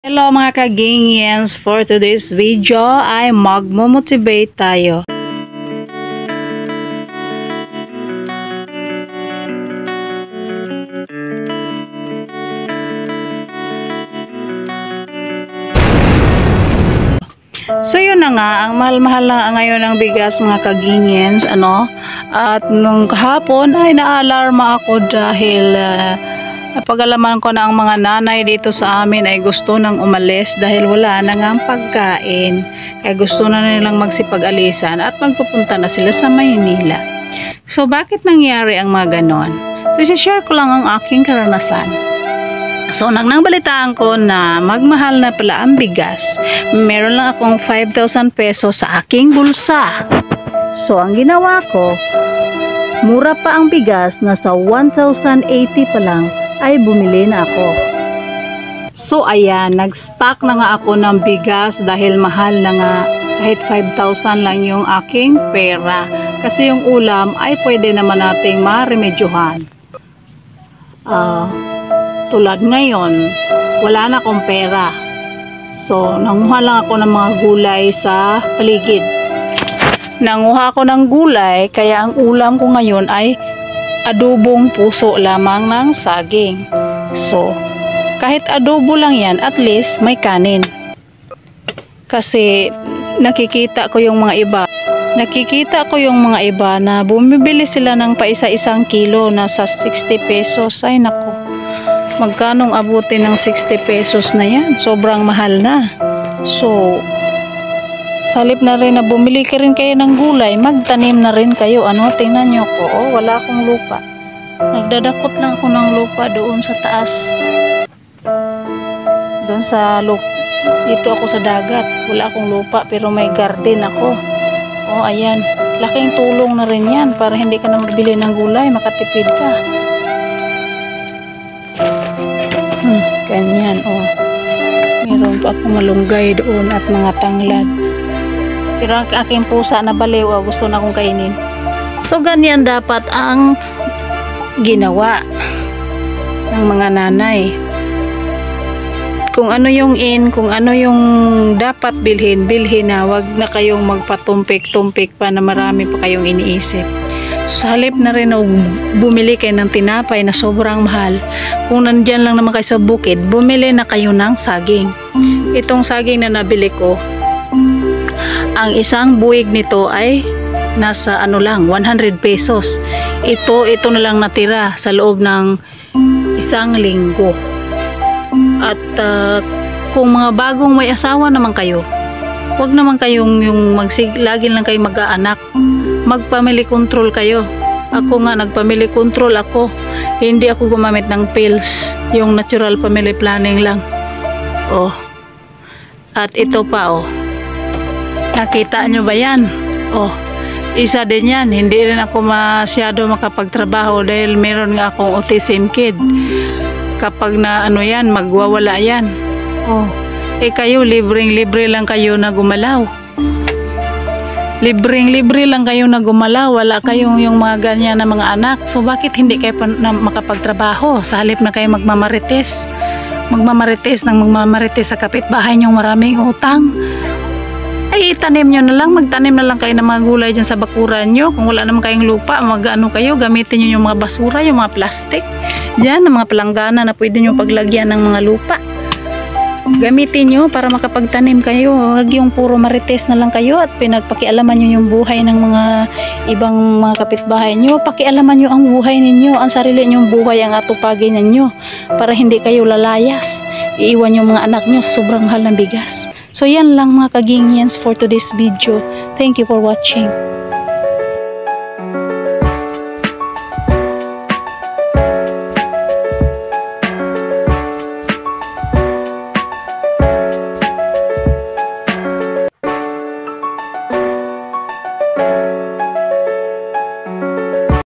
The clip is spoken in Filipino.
Hello mga kagingyans, for today's video ay magmo-motivate tayo. So yun na nga, ang mahal-mahal na ngayon ng bigas mga kagingyans, at nung kahapon ay naalarma ako dahil napag-alaman ko na ang mga nanay dito sa amin ay gusto nang umalis dahil wala na nga ang pagkain. Kaya gusto na nilang magsipag-alisan at magpupunta na sila sa Maynila. So bakit nangyari ang mga ganon? So share ko lang ang aking karanasan. So nagbalitaan ko na magmahal na pala ang bigas. Meron lang akong 5,000 pesos sa aking bulsa. So ang ginawa ko, mura pa ang bigas, nasa 1,080 pa lang ay bumili na ako. So ayan, nag-stock na nga ako ng bigas dahil mahal na nga, kahit 5,000 lang yung aking pera. Kasi yung ulam ay pwede naman nating maremedyohan. Tulad ngayon, wala na akong pera. So nanguha lang ako ng mga gulay sa paligid. Nanguha ako ng gulay, kaya ang ulam ko ngayon ay adobong puso lamang ng saging. So, kahit adobo lang yan, at least may kanin. Kasi nakikita ko yung mga iba na bumibili sila ng paisa-isang kilo, nasa 60 pesos. Ay nako, magkanong abutin ng 60 pesos na yan? Sobrang mahal na. So, salip na rin na bumili ka rin kayo ng gulay, magtanim na rin kayo. Tingnan nyo ko, wala akong lupa. Nagdadakot lang ako ng lupa doon sa taas. Doon sa dito ako sa dagat. Wala akong lupa pero may garden ako. Ayan. Laking tulong na rin yan para hindi ka na magbili ng gulay, makatipid ka. Ganyan, meron pa akong malunggay doon at mga tanglad. Pero ang aking pusa na baliw, gusto na akong kainin. So ganyan dapat ang ginawa ng mga nanay. Kung ano yung kung ano yung dapat bilhin na. Wag na kayong magpatumpik-tumpik pa na marami pa kayong iniisip. So, sa halip na rin bumili kayo ng tinapay na sobrang mahal, kung nandyan lang naman kayo sa bukid, bumili na kayo ng saging. Itong saging na nabili ko, ang isang buwig nito ay nasa 100 pesos. Ito na lang natira sa loob ng isang linggo. At kung mga bagong may asawa naman kayo, huwag naman kayong lagi lang kayo mag-aanak. Mag-family control kayo. Ako nga, nag-family control ako. Hindi ako gumamit ng pills. Yung natural family planning lang. At ito pa, nakita nyo ba yan? Isa din yan. Hindi rin ako masyado makapagtrabaho dahil meron nga akong autism kid. Kapag na yan, magwawala yan. Kayo, libreng-libre lang kayo na gumalaw. Libreng-libre lang kayo na gumalaw. Wala kayong yung mga ganyan na mga anak. So, bakit hindi kayo makapagtrabaho? Sa halip na kayo magmamarites sa kapitbahay nyo, maraming utang. Ay, magtanim na lang kayo ng mga gulay dyan sa bakuran nyo. Kung wala naman kayong lupa, kayo, gamitin nyo yung mga basura, yung mga plastic dyan, ng mga palanggana na pwede nyo paglagyan ng mga lupa. Gamitin nyo para makapagtanim kayo. Huwag yung puro marites na lang kayo at pinagpakialaman nyo yung buhay ng mga ibang mga kapitbahay nyo. Pakialaman nyo ang buhay ninyo, ang sarili nyong buhay ang atupagin ninyo para hindi kayo lalayas. Iiwan yung mga anak nyo sa sobrang mahal ng bigas. So yan lang mga kagingyans for today's video. Thank you for watching.